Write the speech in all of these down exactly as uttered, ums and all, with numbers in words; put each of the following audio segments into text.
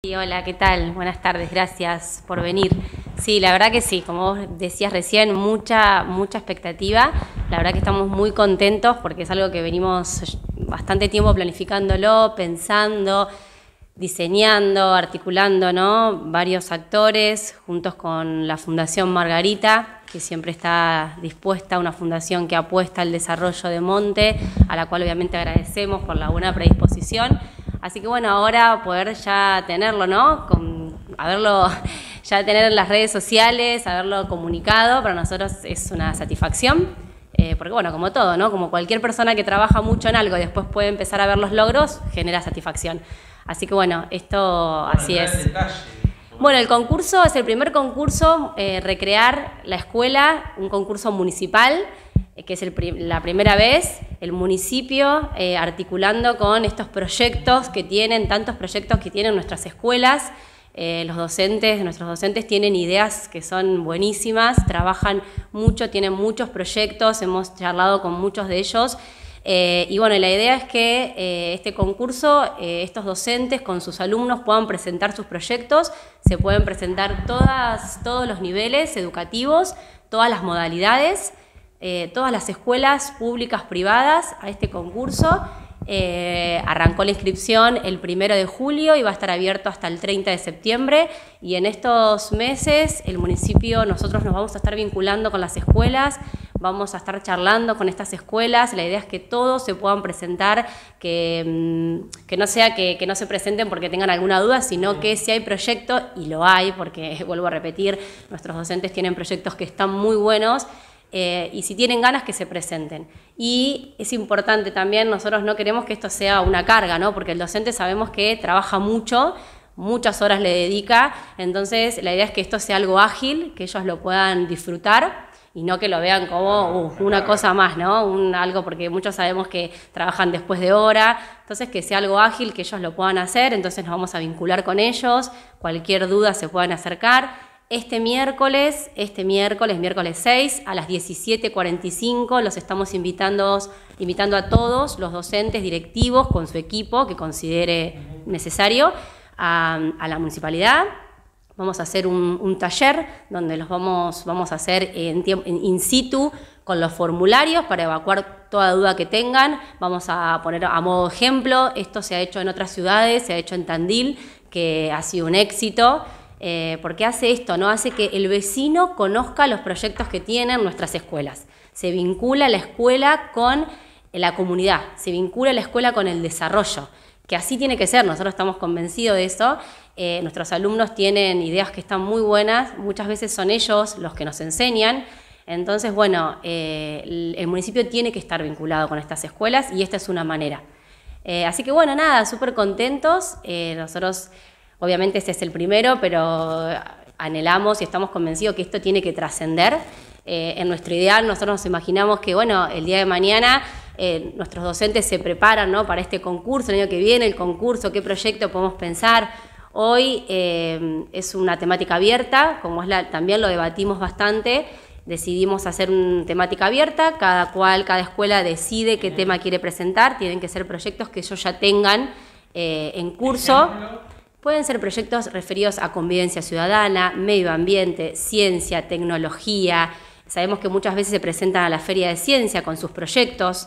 Sí, hola, ¿qué tal? Buenas tardes, gracias por venir. Sí, la verdad que sí, como vos decías recién, mucha, mucha expectativa. La verdad que estamos muy contentos porque es algo que venimos bastante tiempo planificándolo, pensando, diseñando, articulando, ¿no? Varios actores, juntos con la Fundación Margarita, que siempre está dispuesta, una fundación que apuesta al desarrollo de Monte, a la cual obviamente agradecemos por la buena predisposición. Así que bueno, ahora poder ya tenerlo, ¿no? Con, haberlo, ya tener en las redes sociales, haberlo comunicado, para nosotros es una satisfacción. Eh, porque bueno, como todo, ¿no? Como cualquier persona que trabaja mucho en algo y después puede empezar a ver los logros, genera satisfacción. Así que bueno, esto bueno, así es. Bueno, el concurso es el primer concurso, eh, Recrear la Escuela, un concurso municipal, que es el, la primera vez, el municipio eh, articulando con estos proyectos que tienen, tantos proyectos que tienen nuestras escuelas. Eh, los docentes, nuestros docentes tienen ideas que son buenísimas, trabajan mucho, tienen muchos proyectos, hemos charlado con muchos de ellos. Eh, y bueno, la idea es que eh, este concurso, eh, estos docentes con sus alumnos puedan presentar sus proyectos, se pueden presentar todas, todos los niveles educativos, todas las modalidades, Eh, todas las escuelas públicas privadas a este concurso. Eh, arrancó la inscripción el primero de julio y va a estar abierto hasta el treinta de septiembre, y en estos meses el municipio, nosotros nos vamos a estar vinculando con las escuelas, vamos a estar charlando con estas escuelas. La idea es que todos se puedan presentar, que, que no sea que, que no se presenten porque tengan alguna duda, sino que si hay proyecto, y lo hay, porque vuelvo a repetir, nuestros docentes tienen proyectos que están muy buenos. Eh, y si tienen ganas, que se presenten. Y es importante también, nosotros no queremos que esto sea una carga, ¿no? Porque el docente sabemos que trabaja mucho, muchas horas le dedica, entonces la idea es que esto sea algo ágil, que ellos lo puedan disfrutar y no que lo vean como uh, una cosa más, ¿no? Un, algo, porque muchos sabemos que trabajan después de hora, entonces que sea algo ágil, que ellos lo puedan hacer, entonces nos vamos a vincular con ellos, cualquier duda se puedan acercar. Este miércoles, este miércoles, miércoles seis, a las diecisiete cuarenta y cinco, los estamos invitando, invitando a todos los docentes directivos con su equipo que considere necesario a, a la municipalidad. Vamos a hacer un, un taller donde los vamos, vamos a hacer en, en in situ con los formularios para evacuar toda duda que tengan. Vamos a poner a modo ejemplo, esto se ha hecho en otras ciudades, se ha hecho en Tandil, que ha sido un éxito. Eh, porque hace esto, ¿no? Hace que el vecino conozca los proyectos que tienen nuestras escuelas. Se vincula la escuela con la comunidad, se vincula la escuela con el desarrollo, que así tiene que ser, nosotros estamos convencidos de eso. Eh, nuestros alumnos tienen ideas que están muy buenas, muchas veces son ellos los que nos enseñan. Entonces, bueno, eh, el, el municipio tiene que estar vinculado con estas escuelas y esta es una manera. Eh, así que bueno, nada, súper contentos. Eh, nosotros... Obviamente este es el primero, pero anhelamos y estamos convencidos que esto tiene que trascender. Eh, en nuestro ideal nosotros nos imaginamos que bueno, el día de mañana eh, nuestros docentes se preparan, ¿no? Para este concurso, el año que viene el concurso, qué proyecto podemos pensar. Hoy eh, es una temática abierta, como es la, también lo debatimos bastante, decidimos hacer una temática abierta, cada cual, cada escuela decide qué tema quiere presentar, tienen que ser proyectos que ellos ya tengan eh, en curso. Pueden ser proyectos referidos a convivencia ciudadana, medio ambiente, ciencia, tecnología. Sabemos que muchas veces se presentan a la Feria de Ciencia con sus proyectos,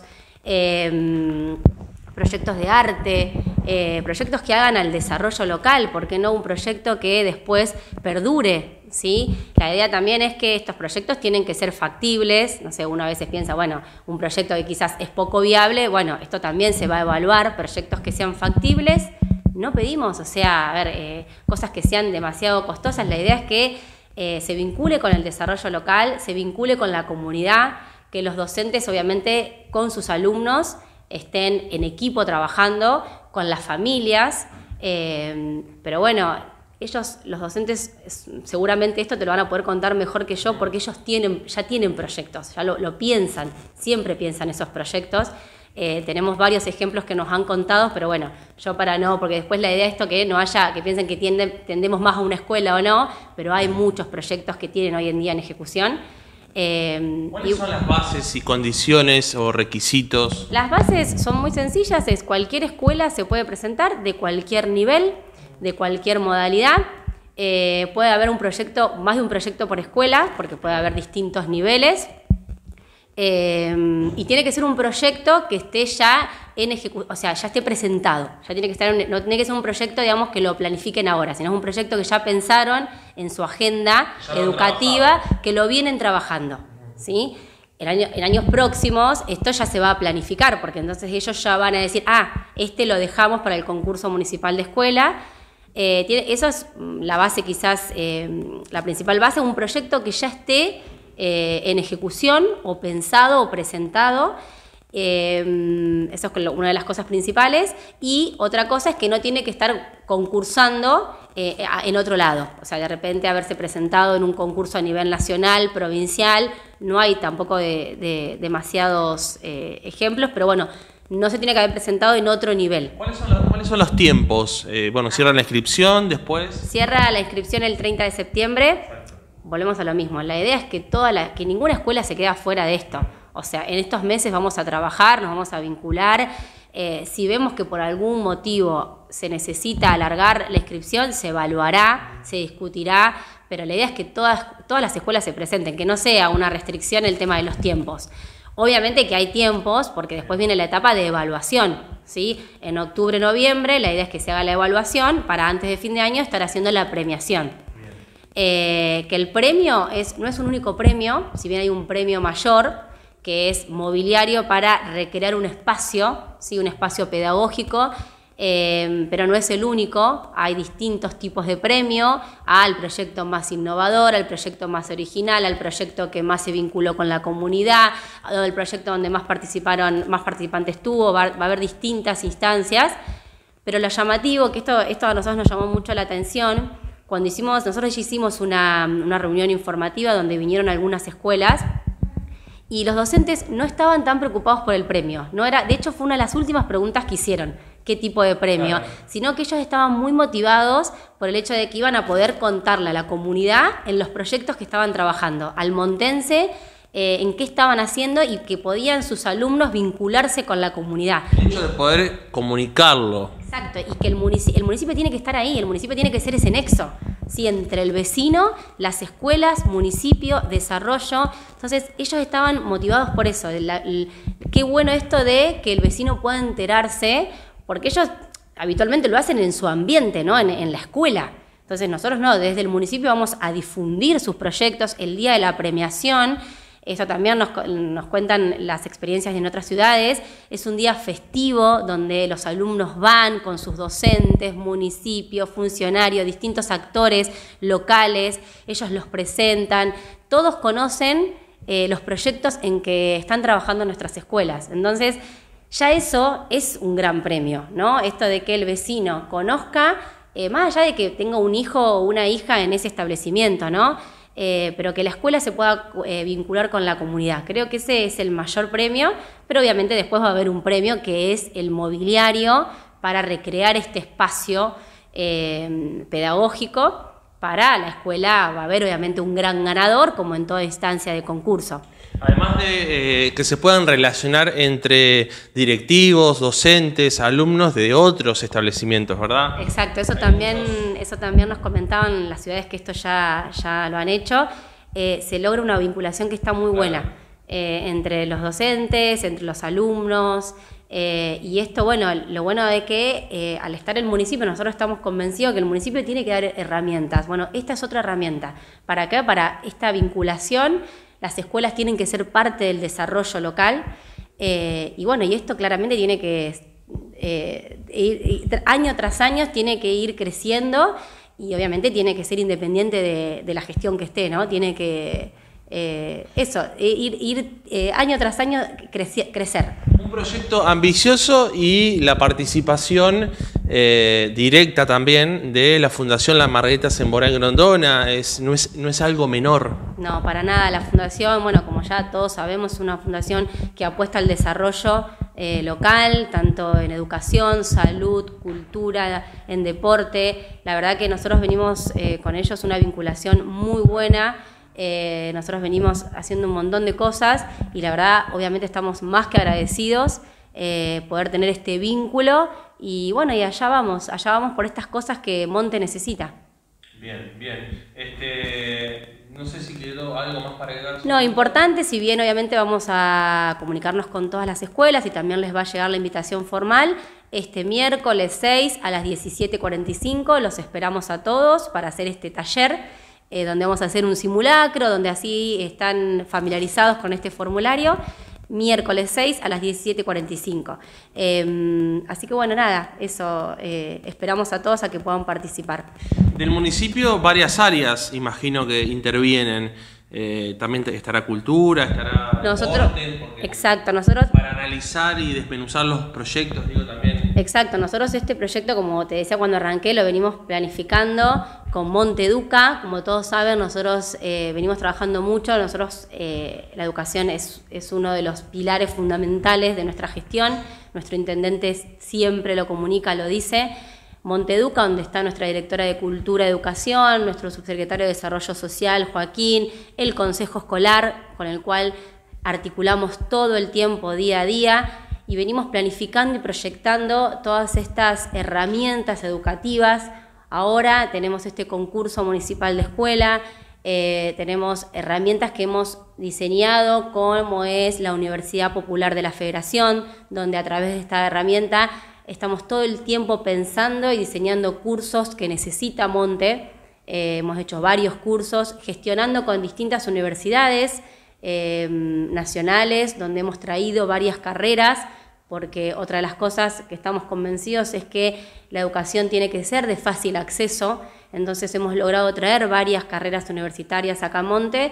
eh, proyectos de arte, eh, proyectos que hagan al desarrollo local, ¿por qué no un proyecto que después perdure? ¿Sí? La idea también es que estos proyectos tienen que ser factibles. No sé, uno a veces piensa, bueno, un proyecto que quizás es poco viable, bueno, esto también se va a evaluar, proyectos que sean factibles. No pedimos, o sea, a ver, eh, cosas que sean demasiado costosas. La idea es que eh, se vincule con el desarrollo local, se vincule con la comunidad, que los docentes, obviamente, con sus alumnos, estén en equipo trabajando, con las familias. Eh, pero bueno, ellos, los docentes, seguramente esto te lo van a poder contar mejor que yo, porque ellos tienen, ya tienen proyectos, ya lo, lo piensan, siempre piensan esos proyectos. Eh, tenemos varios ejemplos que nos han contado, pero bueno, yo para no, porque después la idea es esto que no haya, que piensen que tienden, tendemos más a una escuela o no, pero hay muchos proyectos que tienen hoy en día en ejecución. Eh, ¿Cuáles y, son las bases y condiciones o requisitos? Las bases son muy sencillas, es cualquier escuela se puede presentar de cualquier nivel. de cualquier modalidad. Eh, puede haber un proyecto, más de un proyecto por escuela, porque puede haber distintos niveles. Eh, y tiene que ser un proyecto que esté ya en ejecución, o sea, ya esté presentado. Ya tiene que estar, no tiene que ser un proyecto, digamos, que lo planifiquen ahora, sino es un proyecto que ya pensaron en su agenda educativa, que lo vienen trabajando, ¿sí? En, año, en años próximos esto ya se va a planificar, porque entonces ellos ya van a decir, ah, este lo dejamos para el concurso municipal de escuela. Eh, tiene, eso es la base, quizás, eh, la principal base, un proyecto que ya esté eh, en ejecución, o pensado, o presentado. Eh, eso es una de las cosas principales. Y otra cosa es que no tiene que estar concursando eh, en otro lado. O sea, de repente haberse presentado en un concurso a nivel nacional, provincial. No hay tampoco de, de, demasiados eh, ejemplos, pero bueno, no se tiene que haber presentado en otro nivel. ¿Cuáles son los, cuáles son los tiempos? Eh, bueno, cierra la inscripción, después... Cierra la inscripción el treinta de septiembre. Volvemos a lo mismo. La idea es que, toda la, que ninguna escuela se quede fuera de esto. O sea, en estos meses vamos a trabajar, nos vamos a vincular. Eh, si vemos que por algún motivo se necesita alargar la inscripción, se evaluará, se discutirá, pero la idea es que todas, todas las escuelas se presenten, que no sea una restricción el tema de los tiempos. Obviamente que hay tiempos, porque después viene la etapa de evaluación, ¿sí? En octubre, noviembre, la idea es que se haga la evaluación para antes de fin de año estar haciendo la premiación. Eh, que el premio es, no es un único premio, si bien hay un premio mayor, que es mobiliario para recrear un espacio, ¿sí? Un espacio pedagógico, eh, pero no es el único. Hay distintos tipos de premio, al proyecto más innovador, al proyecto más original, al proyecto que más se vinculó con la comunidad, al proyecto donde más participaron, más participantes tuvo. Va, va a haber distintas instancias, pero lo llamativo, que esto, esto a nosotros nos llamó mucho la atención, cuando hicimos, nosotros ya hicimos una, una reunión informativa donde vinieron algunas escuelas, y los docentes no estaban tan preocupados por el premio. No era, de hecho, fue una de las últimas preguntas que hicieron, qué tipo de premio, claro. Sino que ellos estaban muy motivados por el hecho de que iban a poder contarle a la comunidad en los proyectos que estaban trabajando, al montense, eh, en qué estaban haciendo, y que podían sus alumnos vincularse con la comunidad. El hecho de poder comunicarlo. Exacto, y que el municipio, el municipio tiene que estar ahí, el municipio tiene que ser ese nexo, ¿sí? Entre el vecino, las escuelas, municipio, desarrollo. Entonces ellos estaban motivados por eso. La, el, qué bueno esto de que el vecino pueda enterarse, porque ellos habitualmente lo hacen en su ambiente, ¿no? En, en la escuela. Entonces nosotros no, desde el municipio vamos a difundir sus proyectos el día de la premiación. Eso también nos, nos cuentan las experiencias en otras ciudades. Es un día festivo donde los alumnos van con sus docentes, municipios, funcionarios, distintos actores locales. Ellos los presentan. Todos conocen eh, los proyectos en que están trabajando nuestras escuelas. Entonces, ya eso es un gran premio, ¿no? Esto de que el vecino conozca, eh, más allá de que tenga un hijo o una hija en ese establecimiento, ¿no? Eh, pero que la escuela se pueda eh, vincular con la comunidad. Creo que ese es el mayor premio, pero obviamente después va a haber un premio que es el mobiliario para recrear este espacio eh, pedagógico para la escuela. Va a haber obviamente un gran ganador, como en toda instancia de concurso. Además de eh, que se puedan relacionar entre directivos, docentes, alumnos de otros establecimientos, ¿verdad? Exacto, eso también, eso también nos comentaban las ciudades que esto ya, ya lo han hecho. Eh, se logra una vinculación que está muy buena eh, entre los docentes, entre los alumnos. Eh, y esto, bueno, lo bueno de que eh, al estar el municipio, nosotros estamos convencidos que el municipio tiene que dar herramientas. Bueno, esta es otra herramienta. ¿Para acá? Para esta vinculación. Las escuelas tienen que ser parte del desarrollo local, eh, y bueno, y esto claramente tiene que, eh, ir, año tras año, tiene que ir creciendo, y obviamente tiene que ser independiente de, de la gestión que esté, ¿no? Tiene que, eh, eso, ir, ir eh, año tras año creci- crecer. Un proyecto ambicioso y la participación eh, directa también de la Fundación La Margarita Semborán Grondona, es, no, es, no es algo menor. No, para nada. La fundación, bueno, como ya todos sabemos, es una fundación que apuesta al desarrollo eh, local, tanto en educación, salud, cultura, en deporte. La verdad que nosotros venimos eh, con ellos una vinculación muy buena. Eh, nosotros venimos haciendo un montón de cosas y la verdad, obviamente estamos más que agradecidos eh, poder tener este vínculo y bueno, y allá vamos, allá vamos por estas cosas que Monte necesita. Bien, bien. Este, no sé si quedó algo más para agregar. No, importante, si bien obviamente vamos a comunicarnos con todas las escuelas y también les va a llegar la invitación formal, este miércoles seis a las diecisiete cuarenta y cinco los esperamos a todos para hacer este taller, eh, donde vamos a hacer un simulacro, donde así están familiarizados con este formulario. Miércoles seis a las diecisiete cuarenta y cinco. Eh, así que bueno, nada, eso, eh, esperamos a todos a que puedan participar. Del municipio, varias áreas, imagino que intervienen. Eh, también estará cultura, estará nosotros, deporte, exacto, nosotros para analizar y desmenuzar los proyectos, digo también. Exacto, nosotros este proyecto, como te decía cuando arranqué, lo venimos planificando con Monte Educa. Como todos saben, nosotros eh, venimos trabajando mucho, nosotros eh, la educación es, es uno de los pilares fundamentales de nuestra gestión, nuestro intendente siempre lo comunica, lo dice. Monte Educa, donde está nuestra directora de Cultura y Educación, nuestro subsecretario de Desarrollo Social, Joaquín, el Consejo Escolar, con el cual articulamos todo el tiempo, día a día, y venimos planificando y proyectando todas estas herramientas educativas. Ahora tenemos este concurso municipal de escuela, eh, tenemos herramientas que hemos diseñado, como es la Universidad Popular de la Federación, donde a través de esta herramienta estamos todo el tiempo pensando y diseñando cursos que necesita Monte. Eh, hemos hecho varios cursos, gestionando con distintas universidades eh, nacionales, donde hemos traído varias carreras, porque otra de las cosas que estamos convencidos es que la educación tiene que ser de fácil acceso. Entonces hemos logrado traer varias carreras universitarias acá a Monte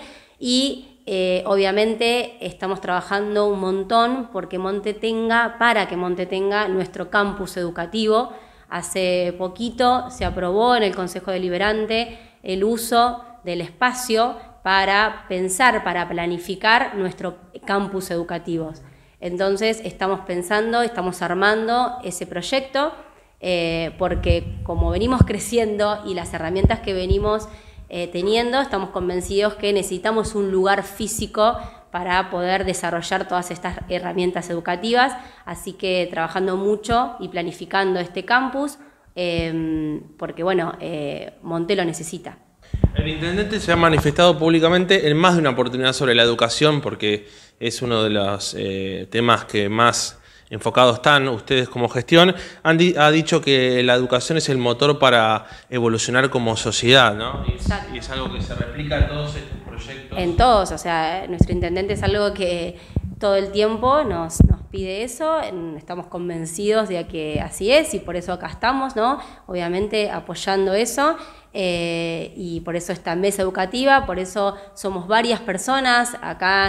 y Eh, obviamente estamos trabajando un montón porque Monte tenga, para que Monte tenga nuestro campus educativo. Hace poquito se aprobó en el Consejo Deliberante el uso del espacio para pensar, para planificar nuestro campus educativo. Entonces estamos pensando, estamos armando ese proyecto eh, porque como venimos creciendo y las herramientas que venimos Eh, teniendo, estamos convencidos que necesitamos un lugar físico para poder desarrollar todas estas herramientas educativas, así que trabajando mucho y planificando este campus, eh, porque bueno, eh, Monte lo necesita. El intendente se ha manifestado públicamente en más de una oportunidad sobre la educación, porque es uno de los eh, temas que más enfocados están ustedes como gestión. Han di ha dicho que la educación es el motor para evolucionar como sociedad, ¿no? Y es, y es algo que se replica en todos estos proyectos. En todos, o sea, nuestro intendente es algo que todo el tiempo nos, nos pide eso, estamos convencidos de que así es y por eso acá estamos, ¿no? Obviamente apoyando eso. Eh, y por eso esta mesa educativa, por eso somos varias personas acá.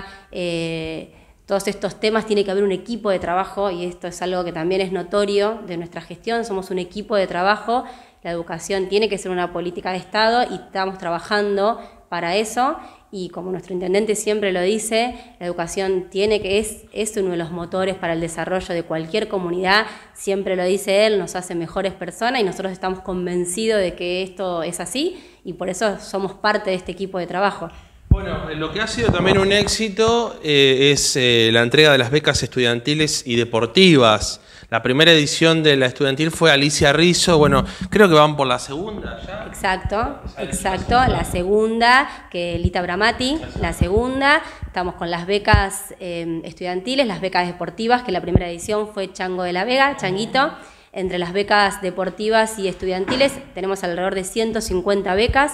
Eh, Todos estos temas tiene que haber un equipo de trabajo y esto es algo que también es notorio de nuestra gestión, somos un equipo de trabajo, la educación tiene que ser una política de Estado y estamos trabajando para eso y como nuestro intendente siempre lo dice, la educación tiene que es, es uno de los motores para el desarrollo de cualquier comunidad, siempre lo dice él, nos hace mejores personas y nosotros estamos convencidos de que esto es así y por eso somos parte de este equipo de trabajo. Bueno, lo que ha sido también un éxito eh, es eh, la entrega de las becas estudiantiles y deportivas. La primera edición de la estudiantil fue Alicia Rizzo, bueno, creo que van por la segunda ya. Exacto, exacto, la segunda, que Lita Bramati, la segunda, estamos con las becas eh, estudiantiles, las becas deportivas, que la primera edición fue Chango de la Vega, Changuito. Entre las becas deportivas y estudiantiles tenemos alrededor de ciento cincuenta becas.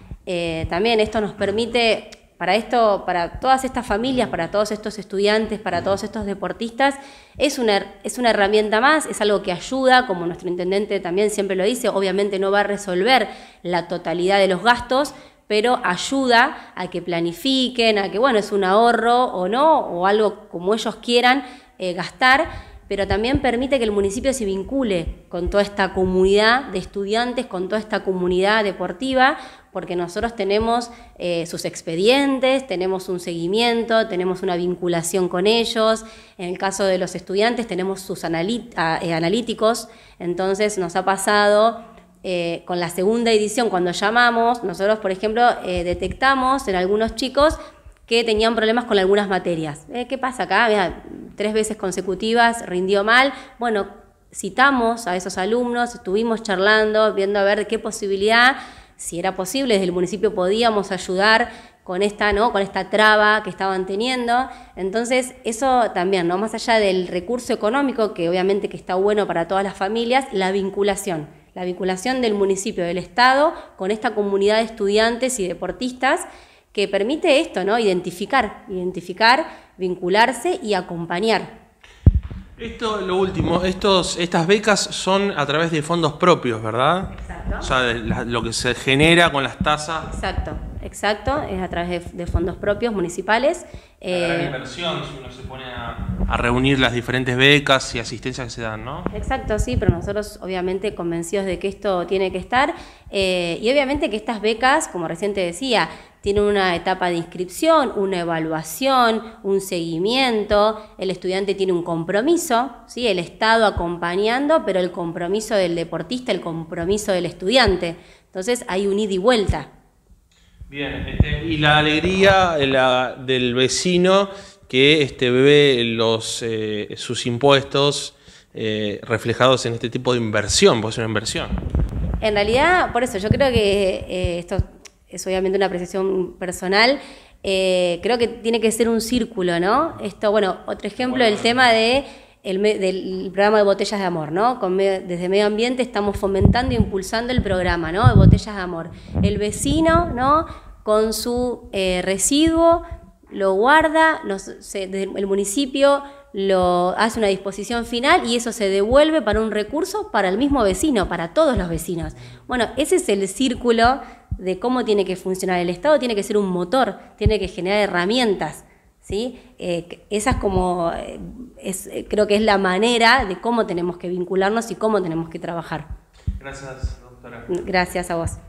Eh, también esto nos permite, para esto, para todas estas familias, para todos estos estudiantes, para todos estos deportistas, es una, es una herramienta más, es algo que ayuda, como nuestro intendente también siempre lo dice, obviamente no va a resolver la totalidad de los gastos, pero ayuda a que planifiquen, a que, bueno, es un ahorro o no, o algo como ellos quieran eh, gastar, pero también permite que el municipio se vincule con toda esta comunidad de estudiantes, con toda esta comunidad deportiva, porque nosotros tenemos eh, sus expedientes, tenemos un seguimiento, tenemos una vinculación con ellos. En el caso de los estudiantes tenemos sus analíticos, entonces nos ha pasado eh, con la segunda edición, cuando llamamos, nosotros, por ejemplo, eh, detectamos en algunos chicos que tenían problemas con algunas materias. Eh, ¿Qué pasa acá? Mira, tres veces consecutivas rindió mal. Bueno, citamos a esos alumnos, estuvimos charlando, viendo a ver qué posibilidad, si era posible, desde el municipio podíamos ayudar con esta, ¿no? con esta traba que estaban teniendo. Entonces, eso también, ¿no? Más allá del recurso económico, que obviamente que está bueno para todas las familias, la vinculación, la vinculación del municipio, del Estado, con esta comunidad de estudiantes y deportistas, que permite esto, ¿no? Identificar, identificar, vincularse y acompañar. Esto, lo último, estos, estas becas son a través de fondos propios, ¿verdad? Exacto. O sea, de la, lo que se genera con las tasas. Exacto, exacto, es a través de, de fondos propios municipales. La gran Eh, inversión, si uno se pone a, a reunir las diferentes becas y asistencias que se dan, ¿no? Exacto, sí, pero nosotros obviamente convencidos de que esto tiene que estar eh, y obviamente que estas becas, como recién te decía, tienen una etapa de inscripción, una evaluación, un seguimiento, el estudiante tiene un compromiso, ¿sí? El Estado acompañando, pero el compromiso del deportista, el compromiso del estudiante. Entonces hay un ida y vuelta. Bien, este, y la alegría la, del vecino que este, ve los, eh, sus impuestos eh, reflejados en este tipo de inversión, pues es una inversión. En realidad, por eso, yo creo que eh, esto es obviamente una apreciación personal, eh, creo que tiene que ser un círculo, ¿no? Esto, bueno, otro ejemplo, el tema de el, del programa de Botellas de Amor, ¿no? Con, desde Medio Ambiente estamos fomentando e impulsando el programa, ¿no? De Botellas de Amor. El vecino, ¿no? Con su eh, residuo lo guarda, nos, se, el municipio lo hace una disposición final y eso se devuelve para un recurso para el mismo vecino, para todos los vecinos. Bueno, ese es el círculo de cómo tiene que funcionar. El Estado tiene que ser un motor, tiene que generar herramientas, ¿sí? Eh, esa es como, es, creo que es la manera de cómo tenemos que vincularnos y cómo tenemos que trabajar. Gracias, doctora. Gracias a vos.